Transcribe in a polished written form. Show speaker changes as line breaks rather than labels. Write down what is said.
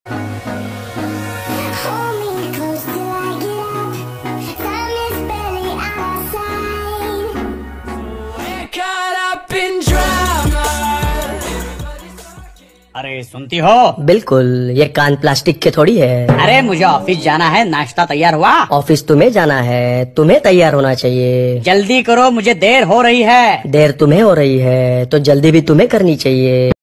अरे सुनती हो?
बिल्कुल, ये कान प्लास्टिक के थोड़ी है।
अरे मुझे ऑफिस जाना है, नाश्ता तैयार हुआ?
ऑफिस तुम्हें जाना है, तुम्हें तैयार होना चाहिए।
जल्दी करो, मुझे देर हो रही है।
देर तुम्हें हो रही है तो जल्दी भी तुम्हें करनी चाहिए।